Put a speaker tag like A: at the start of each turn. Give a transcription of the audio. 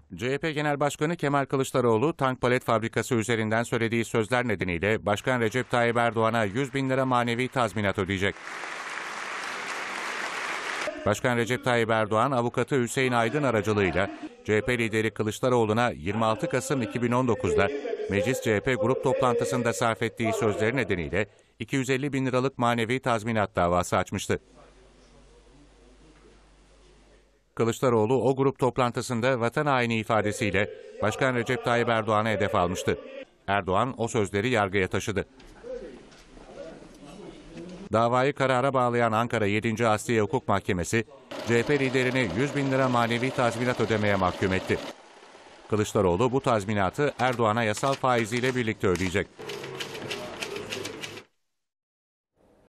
A: CHP Genel Başkanı Kemal Kılıçdaroğlu, tank palet fabrikası üzerinden söylediği sözler nedeniyle Başkan Recep Tayyip Erdoğan'a 100 bin lira manevi tazminat ödeyecek. Başkan Recep Tayyip Erdoğan, avukatı Hüseyin Aydın aracılığıyla CHP lideri Kılıçdaroğlu'na 26 Kasım 2019'da Meclis CHP grup toplantısında sarf ettiği sözleri nedeniyle 250 bin liralık manevi tazminat davası açmıştı. Kılıçdaroğlu o grup toplantısında vatan haini ifadesiyle Başkan Recep Tayyip Erdoğan'a hedef almıştı. Erdoğan o sözleri yargıya taşıdı. Davayı karara bağlayan Ankara 7. Asliye Hukuk Mahkemesi, CHP liderini 100 bin lira manevi tazminat ödemeye mahkum etti. Kılıçdaroğlu bu tazminatı Erdoğan'a yasal faiziyle birlikte ödeyecek.